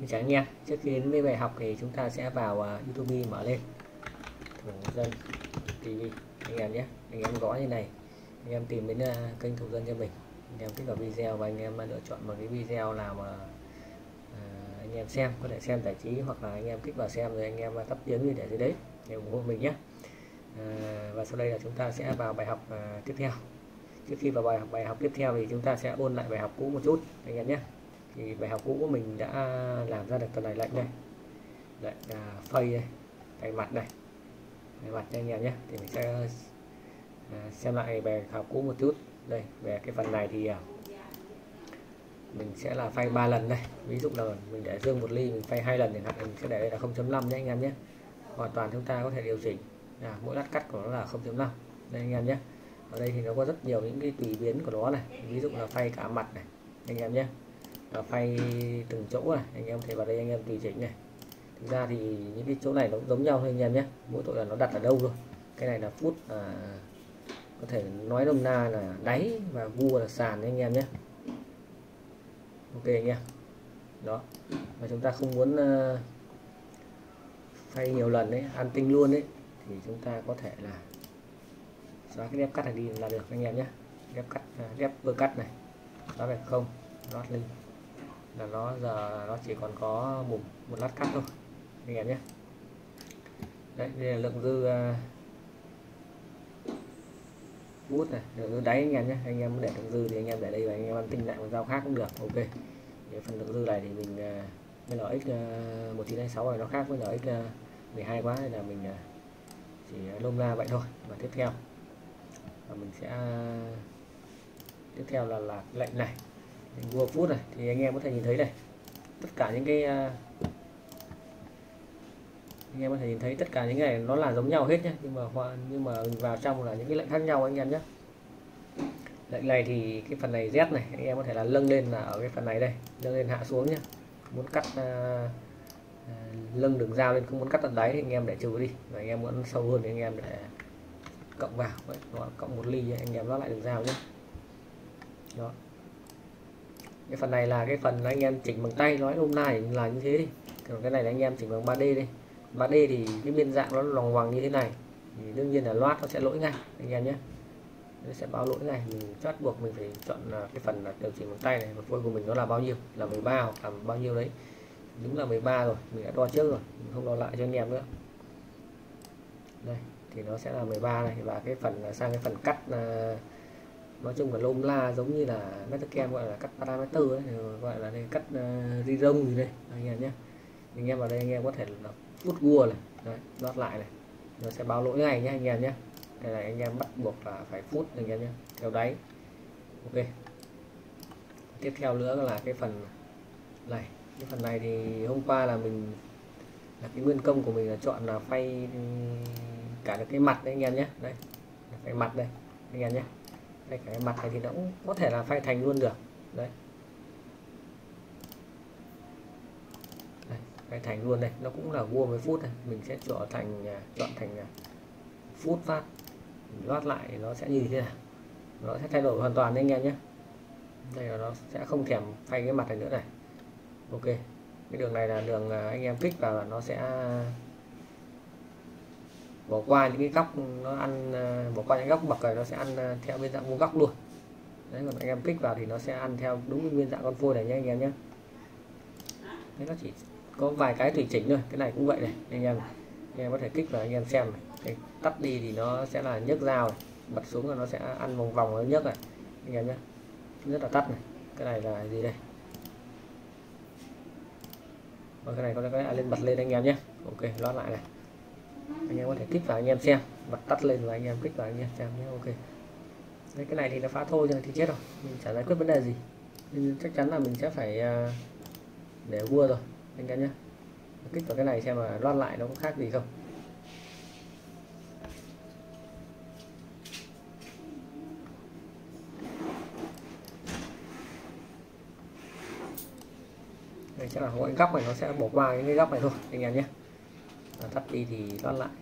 Xin chào anh em. Trước khi đến với bài học thì chúng ta sẽ vào YouTube, mở lên Thủ Dân TV anh em nhé. Anh em gõ như này, anh em tìm đến kênh Thủ Dân cho mình, anh em kích vào video và anh em lựa chọn một cái video nào mà anh em xem, có thể xem giải trí hoặc là anh em kích vào xem rồi anh em tắt tiếng như để dưới đấy để ủng hộ mình nhé. Và sau đây là chúng ta sẽ vào bài học tiếp theo. Trước khi vào bài học tiếp theo thì chúng ta sẽ ôn lại bài học cũ một chút anh em nhé. Thì bài học cũ của mình đã làm ra được tuần này lệnh đây, lệnh phây đây, tay mặt đây, tay mặt anh em nhé. Thì mình sẽ xem lại bài học cũ một chút. Đây về cái phần này thì mình sẽ là phay 3 lần đây. Ví dụ là mình để dương 1 ly mình phay 2 lần thì mình sẽ để đây là 0.5 nhé anh em nhé. Hoàn toàn chúng ta có thể điều chỉnh mỗi lát cắt của nó là 0.5 đây anh em nhé. Ở đây thì nó có rất nhiều những cái tùy biến của nó này, ví dụ là phay cả mặt này anh em nhé, và phay từng chỗ này anh em thấy vào đây anh em tùy chỉnh này. Thực ra thì những cái chỗ này nó giống nhau thôi anh em nhé, mỗi tội là nó đặt ở đâu thôi. Cái này là phút có thể nói nôm na là đáy và vua là sàn anh em nhé. Ok anh em đó, và chúng ta không muốn phay nhiều lần đấy, ăn tinh luôn đấy, thì chúng ta có thể là xóa cái ghép cắt này đi là được anh em nhé. Ghép cắt, ghép vừa cắt này xóa về không, lót ly là nó giờ nó chỉ còn có một lát cắt thôi anh em nhé. Đấy, đây là lượng dư bút này, lượng dư đáy anh em nhé. Anh em để lượng dư thì anh em để đây và anh em ăn tinh lại một dao khác cũng được. Ok, cái phần lượng dư này thì mình cái LX 1926 này nó khác với LX 12 quá nên là mình chỉ nôm na vậy thôi. Và tiếp theo và mình sẽ tiếp theo là lệnh này, vua phút này, thì anh em có thể nhìn thấy này, tất cả những cái anh em có thể nhìn thấy tất cả những cái này nó là giống nhau hết nhé, nhưng mà mình vào trong là những cái lệnh khác nhau anh em nhé. Lệnh này thì cái phần này Z này anh em có thể là nâng lên là ở cái phần này đây, nâng lên hạ xuống nhé. Muốn cắt lưng đường dao lên, không muốn cắt tận đáy thì anh em để trừ đi, và anh em muốn sâu hơn thì anh em để cộng vào. Đấy, cộng 1 ly anh em lót lại đường dao nhé. Đó, cái phần này là cái phần anh em chỉnh bằng tay, nói hôm nay là như thế đi. Còn cái này là anh em chỉnh bằng 3D đi. 3D thì cái biên dạng nó lòng hoàng như thế này thì đương nhiên là loát nó sẽ lỗi ngay anh em nhé, nó sẽ báo lỗi ngay. Mình bắt buộc mình phải chọn cái phần là điều chỉnh bằng tay này, và phôi của mình nó là bao nhiêu, là 13 hoặc là bao nhiêu đấy. Đúng là 13 rồi, mình đã đo trước rồi, mình không đo lại cho anh em nữa. Đây thì nó sẽ là 13 này, và cái phần sang cái phần cắt nói chung là lôm la giống như là Metacam gọi là cắt parameter ấy, gọi là đây, cắt ri-rông gì đây anh em nhé. Anh em vào đây anh em có thể là phút vua này, đấy, lót lại này, nó sẽ báo lỗi ngay nhé anh em nhé. Đây là anh em bắt buộc là phải phút anh em nhé, theo đáy. Ok, tiếp theo nữa là cái phần này. Cái phần này thì hôm qua là mình là cái nguyên công của mình là chọn là phay cả được cái mặt đấy anh em nhé. Đây cái mặt đây anh em nhé, đây cái mặt này thì nó cũng có thể là phay thành luôn được đấy. Đây, phay thành luôn đây, nó cũng là vua với phút này, mình sẽ chọn thành phút phát, lót lại thì nó sẽ như thế nào, nó sẽ thay đổi hoàn toàn đấy anh em nhé. Đây là nó sẽ không thèm phay cái mặt này nữa này. Ok, cái đường này là đường anh em kích vào là nó sẽ bỏ qua những cái góc, nó ăn bỏ qua những góc bậc này, nó sẽ ăn theo biên dạng vuông góc luôn đấy. Còn anh em kích vào thì nó sẽ ăn theo đúng biên dạng con phôi này nhé anh em nhé. Đấy, nó chỉ có vài cái tùy chỉnh thôi. Cái này cũng vậy này anh em có thể kích vào anh em xem này. Cái tắt đi thì nó sẽ là nhấc dao này, bật xuống là nó sẽ ăn vòng vòng nó nhấc này anh em nhé. Rất là tắt này. Cái này là gì đây, và cái này có cái lên bật lên anh em nhé. Ok, lót lại này, anh em có thể kích vào anh em xem, bật tắt lên và anh em kích vào anh em xem nhé. Ok, đấy, cái này thì nó phá thôi rồi thì chết rồi, mình chả giải quyết vấn đề gì, nhưng chắc chắn là mình sẽ phải để vua rồi anh em nhé. Kích vào cái này xem mà loát lại nó có khác gì không. Đây chắc là mỗi góc này nó sẽ bỏ qua những cái góc này thôi anh em nhé. Tắt đi thì loát lại.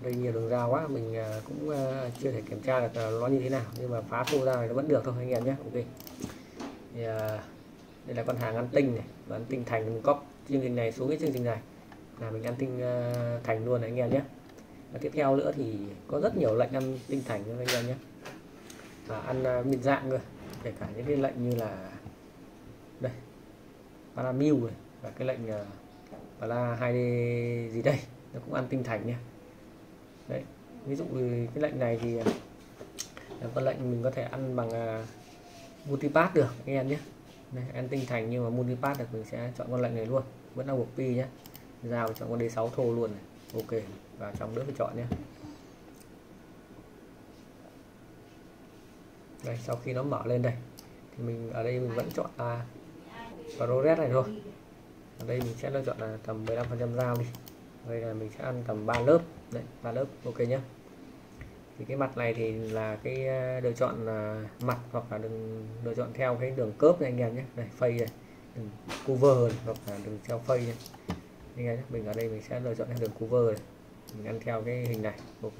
Đây nhiều đường dao quá, mình cũng chưa thể kiểm tra được nó như thế nào, nhưng mà phá thô ra này nó vẫn được thôi anh em nhé. Ok, thì đây là con hàng ăn tinh này, và ăn tinh thành. Mình copy chương trình này xuống cái chương trình này là mình ăn tinh thành luôn này anh em nhé. Và tiếp theo nữa thì có rất nhiều lệnh ăn tinh thành nữa anh em nhé, và ăn biến dạng cơ, kể cả những cái lệnh như là đây Paramil này, và cái lệnh Pala 2D gì đây, nó cũng ăn tinh thành nha. Đấy, ví dụ cái lệnh này thì là con lệnh mình có thể ăn bằng multipass được anh em nhé. Đây, ăn tinh thành nhưng mà multipass được, mình sẽ chọn con lệnh này luôn, vẫn là buộc pi nhé. Dao chọn con D6 thô luôn này. Ok, và trong nữa phải chọn nhé. Đây, sau khi nó mở lên đây thì mình ở đây mình vẫn chọn progress này thôi. Ở đây mình sẽ lựa chọn là tầm 15% dao đi. Đây là mình sẽ ăn tầm 3 lớp. Đấy, 3 lớp ok nhé. Thì cái mặt này thì là cái lựa chọn mặt, hoặc là đừng lựa chọn theo cái đường cớp này anh em nhé. Đây, phây này, đường cover này, hoặc là đường theo phây này. Anh em nhé, mình ở đây mình sẽ lựa chọn theo đường cover này. Mình ăn theo cái hình này. Ok.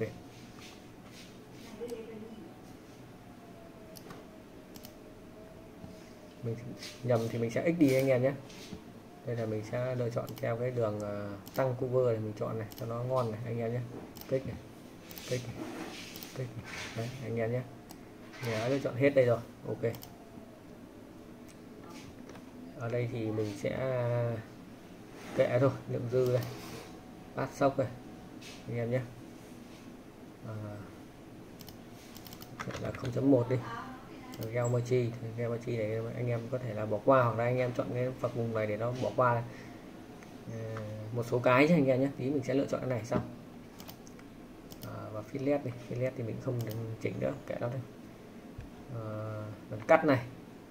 Mình nhầm thì mình sẽ x đi anh em nhé. Đây là mình sẽ lựa chọn theo cái đường tăng cover này, mình chọn này cho nó ngon này anh em nhé. Kích này, kích này, kích này. Đấy anh em nhé. Mình đã lựa chọn hết đây rồi. Ok, ở đây thì mình sẽ kệ thôi, lượng dư đây, bát sốc này anh em nhé. Là 0.1 đi. Geometry này anh em có thể là bỏ qua, hoặc là anh em chọn cái phần vùng này để nó bỏ qua một số cái cho anh em nhé. Tí mình sẽ lựa chọn cái này xong. Và fillet này, fillet thì mình không chỉnh nữa, kệ nó thôi. Phần cắt này,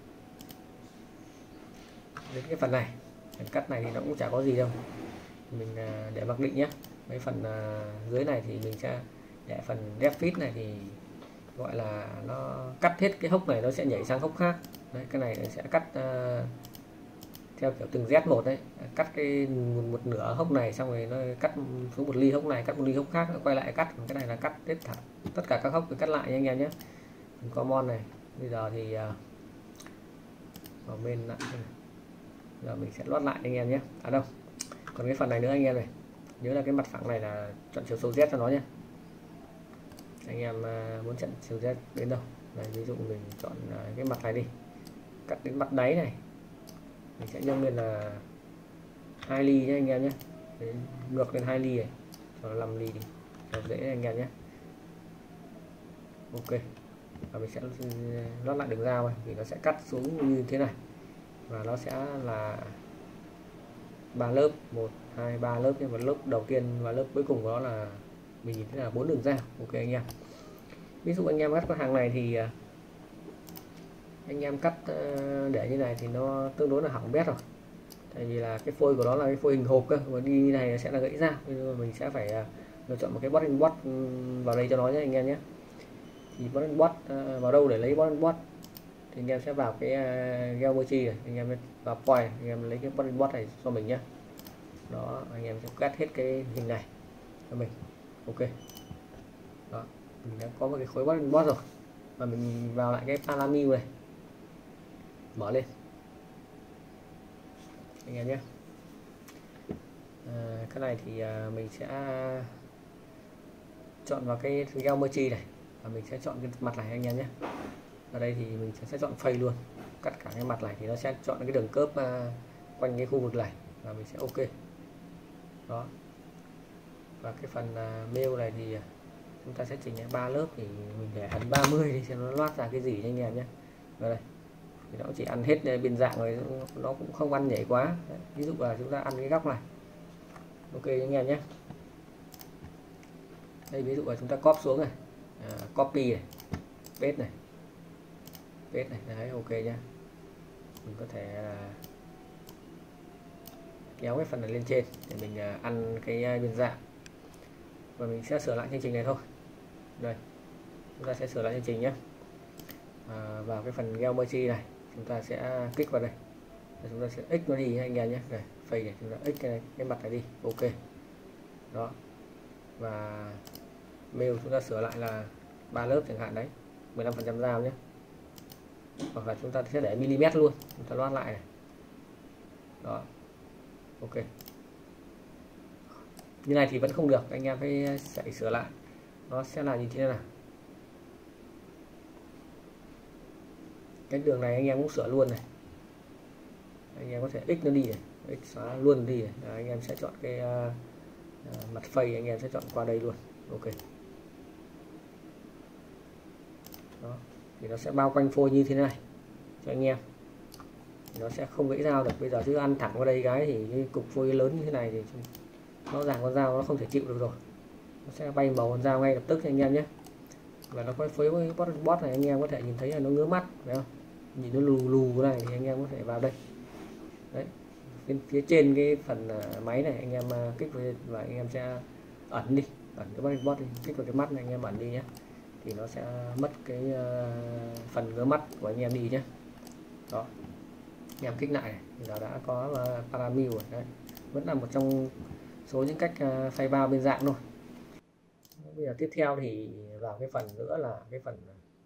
đến cái phần này, phần cắt này thì nó cũng chả có gì đâu, mình để mặc định nhé. Mấy phần dưới này thì mình sẽ để phần depth fit này thì gọi là nó cắt hết cái hốc này, nó sẽ nhảy sang hốc khác. Đấy, cái này sẽ cắt theo kiểu từng Z1 đấy, cắt cái một nửa hốc này, xong rồi nó cắt xuống một ly hốc này, cắt một ly hốc khác, nó quay lại cắt. Cái này là cắt tất cả các hốc, cắt lại nha anh em nhé. Common này, bây giờ thì vào bên lại, giờ mình sẽ lót lại anh em nhé. Đâu, còn cái phần này nữa anh em này, nhớ là cái mặt phẳng này là chọn chiều sâu Z cho nó nhé. Anh em muốn chọn chiều Z đến đâu này, ví dụ mình chọn cái mặt này đi, cắt đến mặt đáy này, mình sẽ nhân lên là 2 ly nhé anh em nhé. Đấy, ngược lên 2 ly này cho nó 5 ly đi cho dễ anh em nhé. Ok, và mình sẽ lót lại đường dao này, thì nó sẽ cắt xuống như thế này, và nó sẽ là 3 lớp, 1 2 3 lớp, nhưng mà lớp đầu tiên và lớp cuối cùng đó là mình nhìn thấy là 4 đường dao. Ok anh em, ví dụ anh em cắt con hàng này thì anh em cắt để như này thì nó tương đối là hỏng bét rồi, tại vì là cái phôi của nó là cái phôi hình hộp cơ, và đi như này sẽ là gãy dao, nên mình sẽ phải lựa chọn một cái boarding board vào đây cho nó nhé anh em nhé. Thì boarding board vào đâu để lấy boarding board thì anh em sẽ vào cái geometry này, anh em vào point, anh em lấy cái boarding board này cho mình nhé. Đó, anh em sẽ cắt hết cái hình này cho mình. Ok, đó, mình đã có một cái khối boarding board rồi, và mình vào lại cái Paramil này, mở lên anh em nhé. Cái này thì mình sẽ chọn vào cái geometry này, và mình sẽ chọn cái mặt này anh em nhé. Ở đây thì mình sẽ chọn phây luôn, cắt cả cái mặt này thì nó sẽ chọn cái đường cớp quanh cái khu vực này, và mình sẽ ok. Đó, và cái phần mail này thì chúng ta sẽ chỉnh 3 lớp, thì mình để ấn 30 đi xem nó loát ra cái gì cho anh em nhé. Ở đây thì nó chỉ ăn hết bên dạng rồi, nó cũng không ăn nhảy quá. Đấy, ví dụ là chúng ta ăn cái góc này. Ok anh em nhé. Đây ví dụ là chúng ta copy xuống này, copy này, paste này, paste này, đấy ok nhá. Mình có thể kéo cái phần này lên trên để mình ăn cái bên dạng, và mình sẽ sửa lại chương trình này thôi. Đây, chúng ta sẽ sửa lại chương trình nhé. Vào cái phần geometry này, chúng ta sẽ kích vào đây, và chúng ta sẽ x nó đi anh em nhé. Đây, phây này chúng ta x cái mặt này đi. Ok, đó, và mail chúng ta sửa lại là 3 lớp chẳng hạn đấy, 15% dao nhé, hoặc là chúng ta sẽ để mm luôn, chúng ta loát lại này. Đó, ok. Như này thì vẫn không được, anh em phải sửa lại, nó sẽ là như thế nào. Cái đường này anh em cũng sửa luôn này, anh em có thể x nó đi này, x xóa luôn đi này. Đấy, anh em sẽ chọn cái mặt phây, anh em sẽ chọn qua đây luôn, ok. Đó, thì nó sẽ bao quanh phôi như thế này cho anh em, nó sẽ không gãy dao được. Bây giờ chứ ăn thẳng vào đây cái thì cái cục phôi lớn như thế này thì nó ràng con dao nó không thể chịu được rồi, nó sẽ bay màu con dao ngay lập tức anh em nhé. Và nó có phối với bot này, anh em có thể nhìn thấy là nó ngứa mắt, phải không? Nhìn nó lù lù này thì anh em có thể vào đây. Đấy, phía trên cái phần máy này anh em kích vào và anh em sẽ ẩn đi, ẩn cái bot đi, kích vào cái mắt này anh em ẩn đi nhé, thì nó sẽ mất cái phần ngứa mắt của anh em đi nhé. Đó, anh em kích lại này, bây giờ đã có paramil rồi đấy, vẫn là một trong số những cách phay bao bên dạng thôi. Bây giờ tiếp theo thì vào cái phần nữa là cái phần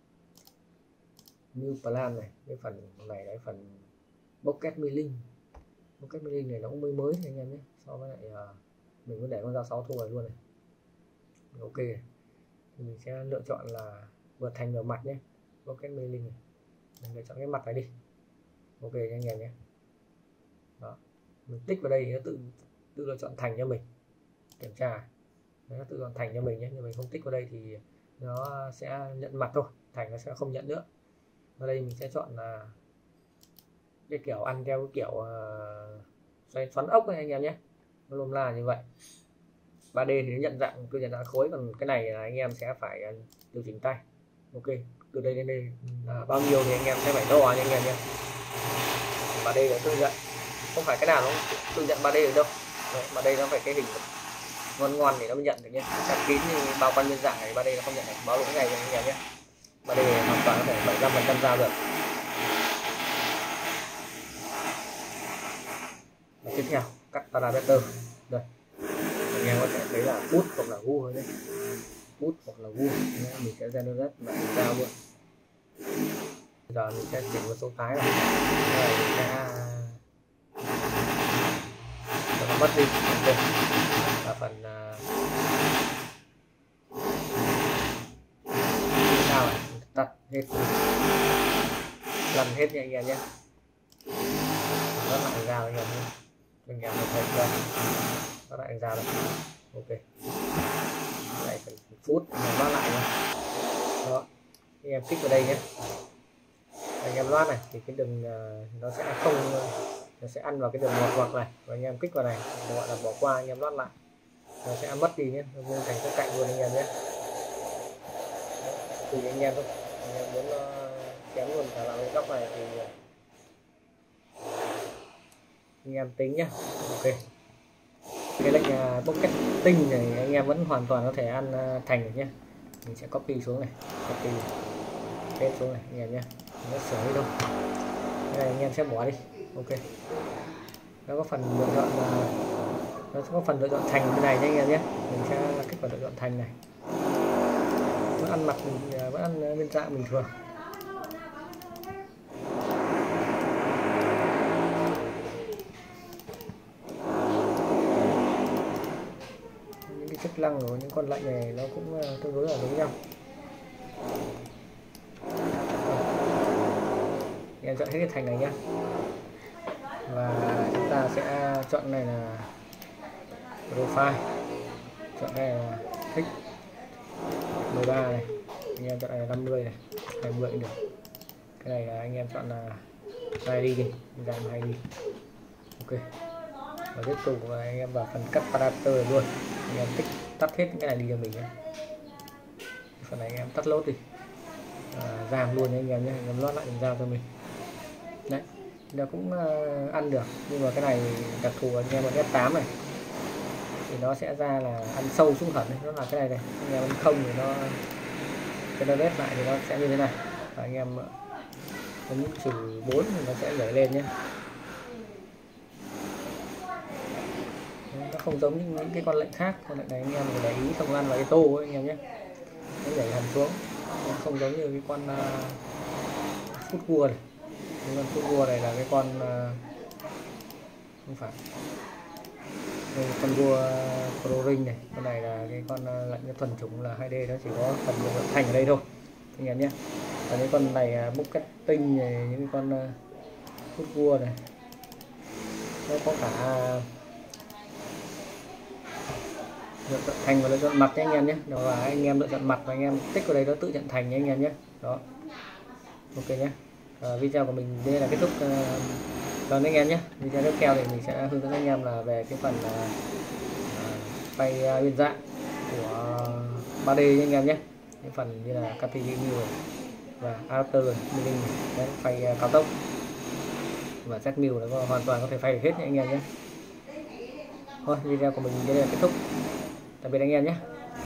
new plan này, cái phần này đấy, phần pocket milling. Pocket milling này nó cũng mới anh em nhé, so với lại mình có để con dao 6 thô này luôn này, ok. Thì mình sẽ lựa chọn là vượt thành vào mặt nhé, pocket milling này, mình lựa chọn cái mặt này đi, ok anh em nhé. Đó, mình tích vào đây thì nó tự lựa chọn thành cho mình, kiểm tra nó tự chọn thành cho mình nhé, nhưng mình không tích vào đây thì nó sẽ nhận mặt thôi, thành nó sẽ không nhận nữa. Ở đây mình sẽ chọn là cái kiểu ăn theo cái kiểu xoắn ốc này anh em nhé, nó lôm la như vậy. 3D thì nó nhận dạng, tôi nhận dạng khối, còn cái này là anh em sẽ phải điều chỉnh tay, ok. Từ đây đến đây bao nhiêu thì anh em sẽ phải đo nha anh em nhé. 3D là tự nhận, không phải cái nào nó tự nhận 3D được đâu. Đấy, mà đây nó phải cái hình ngoan để nó mới nhận được nhé. Chặt kín như bao quanh bên dạng này 3D nó không nhận được, báo lỗi này anh em nhé. 3D hoàn toàn có thể 700% dao được. Và tiếp theo cắt parameter đây, anh em có thể thấy là bút hoặc là vuông đấy, bút hoặc là vuông, mình sẽ generate lại dao luôn. Bây giờ mình sẽ chỉnh một số cái này, mình sẽ cho nó mất đi, ok. Và phần sao này, tắt hết, lần hết nha anh em nhé, rất lại dao anh em nhé, anh em thấy chưa, rất lại dao đây, ok. Lại phần phút anh em loát lại nha. Đó, anh em kích vào đây nhé, anh em loát này thì cái đường nó sẽ không, nó sẽ ăn vào cái đường ngoặc này, và anh em kích vào này gọi là bỏ qua, anh em loát lại nó sẽ mất đi nhé, nó vuông thành cái cạnh luôn anh em nhé. Tùy anh em thôi, anh em muốn chém luôn cả vào cái góc này thì anh em tính nhé, ok. Cái lệnh pocket tinh này anh em vẫn hoàn toàn có thể ăn thành được nhé. Mình sẽ copy xuống này, copy hết xuống này anh em nhé, nó sửa đi đâu, cái này anh em sẽ bỏ đi, ok. Nó có phần lựa chọn nó có phần lựa chọn thành cái này nhé anh em nhé, mình sẽ kích vào lựa chọn thành này, vẫn ăn mặt mình vẫn ăn bên dạng bình thường. Những cái chức năng của những con lệnh này nó cũng tương đối là giống nhau. Em chọn hết cái thành này nhé, và chúng ta sẽ chọn này là profile, chọn này là thích 13 này, anh em chọn này là 50 này, 20 cũng được. Cái này là anh em chọn là 2 đi, giảm 2 đi, ok. Và tiếp tục là anh em vào phần cắt parameter luôn, anh em tích tắt hết cái này đi cho mình nhé. Phần này anh em tắt lốt đi, giảm luôn anh em nhé, anh em lót lại mình giao cho mình. Đấy, nó cũng ăn được, nhưng mà cái này đặc thù anh em vào F8 này thì nó sẽ ra là ăn sâu xuống hẳn, nó là cái này này, anh em ăn không thì nó generate lại thì nó sẽ như thế này, và anh em ấn -4 thì nó sẽ nhảy lên nhé. Nó không giống những cái con lệnh khác. Con lệnh này anh em phải để ý không lăn vào cái tô ấy, anh em nhé. Nó nhảy hẳn xuống, nó không giống như cái con phút vua này. Cái con phút vua này là cái con không phải đây, con vua Pro Ring này. Con này là cái con lệnh thuần chủng là 2D, nó chỉ có phần vận thành ở đây thôi anh em nhé. Và những con này marketing này, những cái con phút vua này nó có cả lựa chọn thành và lựa chọn mặt nhé anh em nhé. Đó là anh em lựa chọn mặt và anh em tích vào đây nó tự nhận thành nhé anh em nhé. Đó, ok nhé. Video của mình đây là kết thúc rồi anh em nhé. Video tiếp theo thì mình sẽ hướng dẫn anh em là về cái phần phay biên dạng của 3D nha anh em nhé. Những phần như là Captivity và Adapter Milling, phay cao tốc và Z Mill nó hoàn toàn có thể phay được hết nha anh em nhé. Thôi video của mình đến đây là kết thúc. Tạm biệt anh em nhé.